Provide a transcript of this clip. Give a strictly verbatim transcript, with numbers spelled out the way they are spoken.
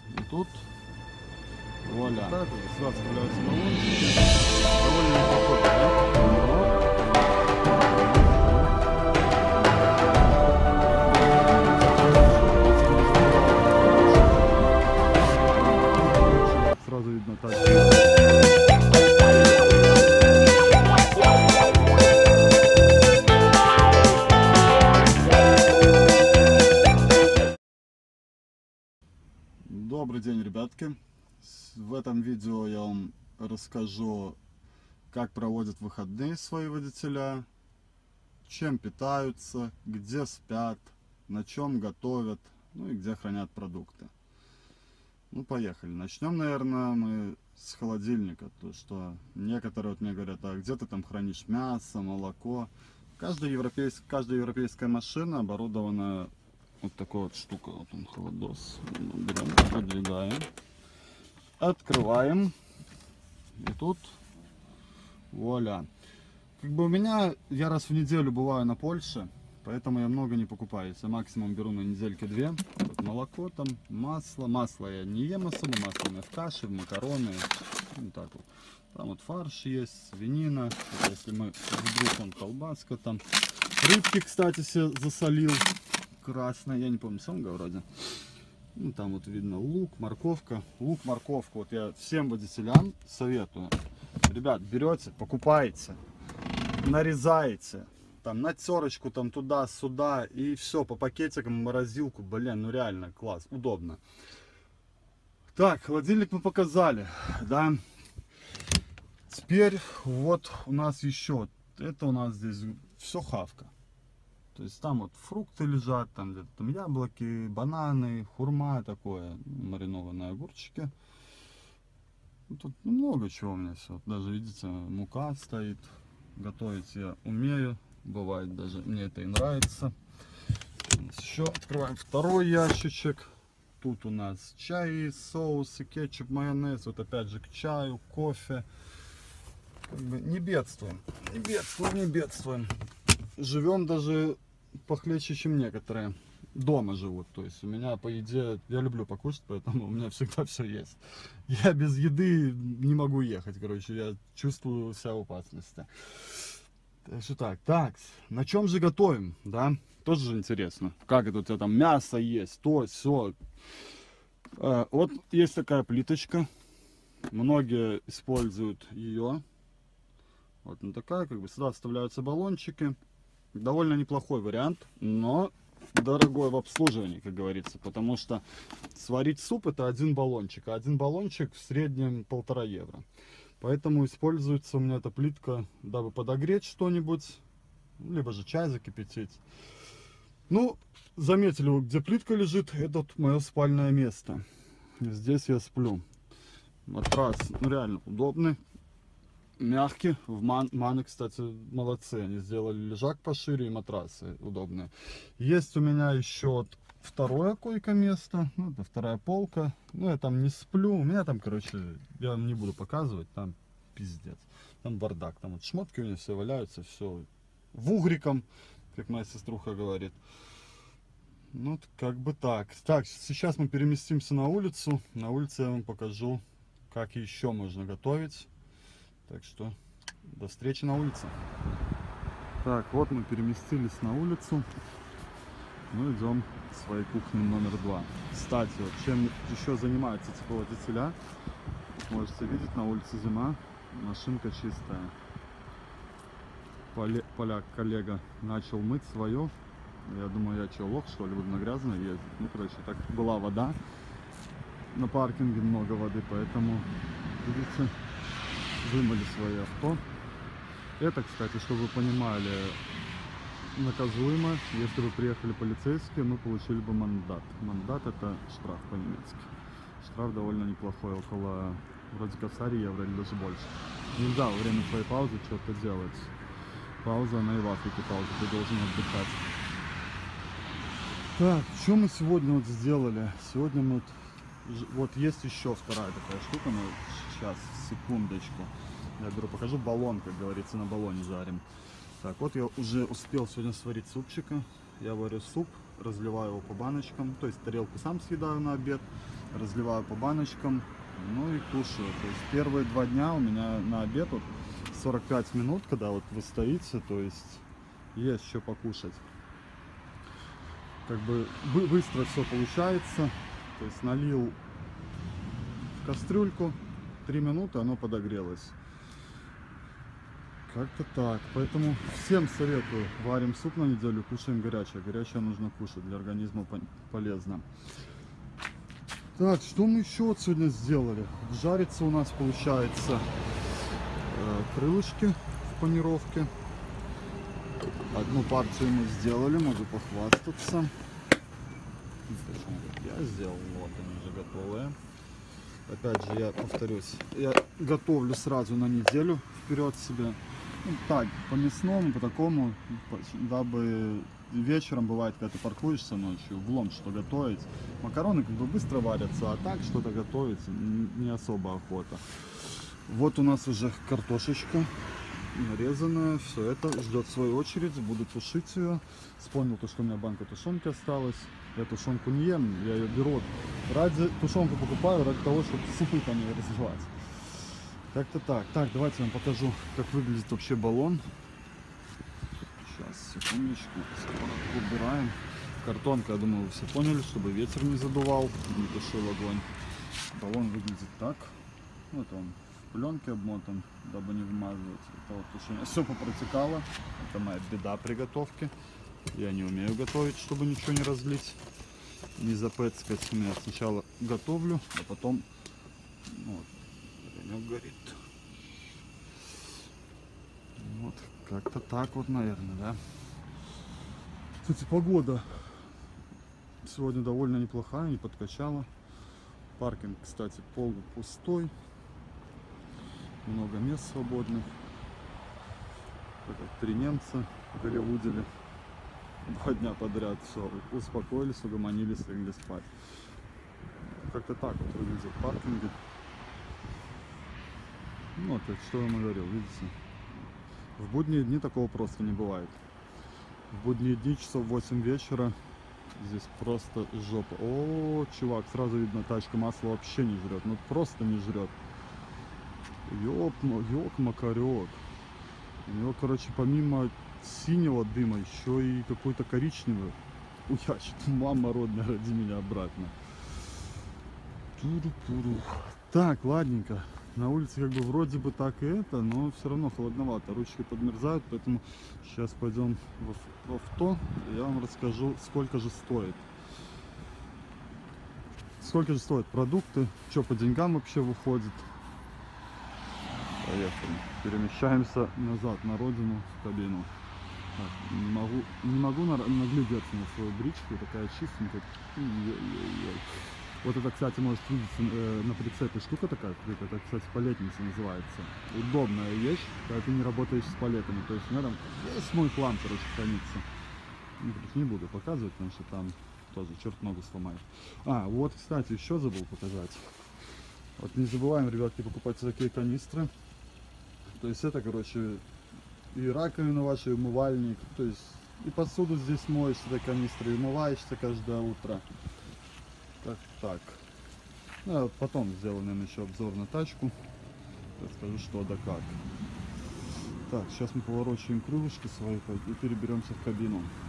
И тут вуаля. Так, сюда вставляются баллончики. Довольно неплохой вариант. Сразу видно тачку. Добрый день, ребятки! В этом видео я вам расскажу, как проводят выходные свои водителя, чем питаются, где спят, на чем готовят, ну и где хранят продукты. Ну, поехали. Начнем, наверное, мы с холодильника. То, что некоторые вот мне говорят, а где ты там хранишь мясо, молоко? Каждая европейская, каждая европейская машина оборудована вот такой вот штукой. Вот он, холодос. Берем, выдвигаем, открываем. И тут вуаля. Как бы у меня, я раз в неделю бываю на Польше, поэтому я много не покупаю. Я максимум беру на недельки две. Вот молоко там, масло. Масло я не ем особо, масло у меня в каше, в макароны. Вот так вот. Там вот фарш есть, свинина. Вот если мы вдруг он колбаска там. Рыбки, кстати, себе засолил. Красная, я не помню, семга вроде. Ну, там вот видно лук, морковка. Лук, морковку. Вот я всем водителям советую. Ребят, берете, покупаете, нарезаете. Там на терочку, там туда-сюда. И все, по пакетикам, в морозилку. Блин, ну реально, класс, удобно. Так, холодильник мы показали, да. Теперь вот у нас еще. Это у нас здесь все хавка. То есть там вот фрукты лежат, там где-то там яблоки, бананы, хурма такое, маринованные огурчики. Тут много чего у меня все. Даже видите, мука стоит. Готовить я умею. Бывает даже, мне это и нравится. Еще открываем второй ящичек. Тут у нас чай, соусы, кетчуп, майонез. Вот опять же к чаю, кофе. Как бы не бедствуем. Не бедствуем, не бедствуем. Живем даже похлеще, чем некоторые. Дома живут. То есть у меня по еде, я люблю покушать, поэтому у меня всегда все есть. Я без еды не могу ехать, короче, я чувствую себя в опасности. Так что так, так, на чем же готовим, да? Тоже же интересно. Как это у тебя там мясо есть, то, все. Вот есть такая плиточка. Многие используют ее. Вот она такая, как бы сюда вставляются баллончики. Довольно неплохой вариант, но дорогой в обслуживании, как говорится, потому что сварить суп это один баллончик, а один баллончик в среднем полтора евро. Поэтому используется у меня эта плитка, дабы подогреть что-нибудь, либо же чай закипятить. Ну, заметили, вот где плитка лежит, это вот мое спальное место. Здесь я сплю. Матрас, ну, реально удобный. Мягкий, в ман, маны, кстати, молодцы, они сделали лежак пошире и матрасы удобные. Есть у меня еще вот второе койко-место, ну, это вторая полка, ну, я там не сплю, у меня там, короче, я вам не буду показывать, там пиздец, там бардак, там вот шмотки у меня все валяются, все в угриком, как моя сеструха говорит. Ну, как бы так. Так, сейчас мы переместимся на улицу, на улице я вам покажу, как еще можно готовить. Так что до встречи на улице. Так, вот мы переместились на улицу. Ну, идем в своей кухне номер два. Кстати, вот чем еще занимаются тепловодителя, можете видеть, на улице зима, машинка чистая. Поле, поляк, коллега, начал мыть свою. Я думаю, я что, лох, что ли, буду на грязной ездить. Ну, короче, так была вода. На паркинге много воды, поэтому, видите, вымыли свои авто. Это, кстати, чтобы вы понимали, наказуемо. Если бы приехали полицейские, мы получили бы мандат. Мандат — это штраф по-немецки. Штраф довольно неплохой, около вроде косарь евро или даже больше. Нельзя во время своей паузы что-то делать. Пауза, она и в Африке пауза, ты должен отдыхать. Так, что мы сегодня вот сделали? Сегодня мы вот, вот есть еще вторая такая штука, мы сейчас, секундочку, я беру, покажу баллон, как говорится, на баллоне жарим. Так, вот я уже успел сегодня сварить супчика. Я варю суп, разливаю его по баночкам, то есть тарелку сам съедаю на обед, разливаю по баночкам, ну и кушаю. То есть первые два дня у меня на обед вот сорок пять минут, когда вот вы стоите, то есть есть что покушать. Как бы быстро все получается. То есть налил в кастрюльку, три минуты оно подогрелось. Как-то так. Поэтому всем советую. Варим суп на неделю, кушаем горячее. Горячее нужно кушать, для организма полезно. Так, что мы еще вот сегодня сделали? Жарится у нас, получается, э, крылышки в панировке. Одну партию мы сделали, могу похвастаться. Я сделал, вот они уже готовые. Опять же, я повторюсь, я готовлю сразу на неделю вперед себе. Ну, так, по мясному, по такому, дабы вечером бывает, когда ты паркуешься ночью, углом что готовить. Макароны как бы быстро варятся, а так что-то готовить не особо охота. Вот у нас уже картошечка нарезанная, все это ждет свою очередь, буду тушить ее. Вспомнил то, что у меня банка тушенки осталась. Я тушенку не ем, я ее беру ради, тушенку покупаю ради того, чтобы супы по ней развивать. Как-то так. Так, давайте я вам покажу, как выглядит вообще баллон. Сейчас, секундочку, убираем. Картонка, я думаю, вы все поняли, чтобы ветер не задувал, не тушил огонь. Баллон выглядит так. Вот он в пленке обмотан, дабы не вмазывать. Это вот тушение. Все попротекало. Это моя беда при готовке. Я не умею готовить, чтобы ничего не разлить, не запэцкать. Я сначала готовлю, а потом вот, огонек горит. Вот как-то так вот, наверное, да. Кстати, погода сегодня довольно неплохая, не подкачала. Паркинг, кстати, полупустой. Много мест свободных. Это три немца голливудили. Два дня подряд все, успокоились, угомонились, легли спать. Как-то так вот выглядят паркинги. Ну, вот, что я вам говорил, видите. В будние дни такого просто не бывает. В будние дни часов восемь вечера здесь просто жопа. О, чувак, сразу видно, тачка масла вообще не жрет. Ну просто не жрет. Ёк, ёк, макарек. У него, короче, помимо синего дыма еще и какой-то коричневый. Уящик, мама родная, роди меня обратно. Туру-туру. Так, ладненько. На улице как бы вроде бы так и это, но все равно холодновато. Ручки подмерзают, поэтому сейчас пойдем в авто. И я вам расскажу, сколько же стоит. Сколько же стоят продукты, что по деньгам вообще выходит. Поехали. Перемещаемся назад на родину, в кабину. Так, не могу, не могу наглядеться на свою бричку, такая чистенькая. Вот это, кстати, может видеть э, на прицепе штука такая, это, кстати, палетница называется. Удобная вещь, когда ты не работаешь с палетами. То есть у меня там весь мой план, короче, хранится. Ну, не буду показывать, потому что там тоже черт ногу сломает. А, вот, кстати, еще забыл показать. Вот не забываем, ребятки, покупать такие канистры. То есть это, короче, и раковину вашу, и умывальник. То есть и посуду здесь моешь с этой канистры, и умываешься каждое утро. Так, так. Ну, а потом сделаю, наверное, еще обзор на тачку. Расскажу, что да как. Так, сейчас мы поворачиваем крылышки свои и переберемся в кабину.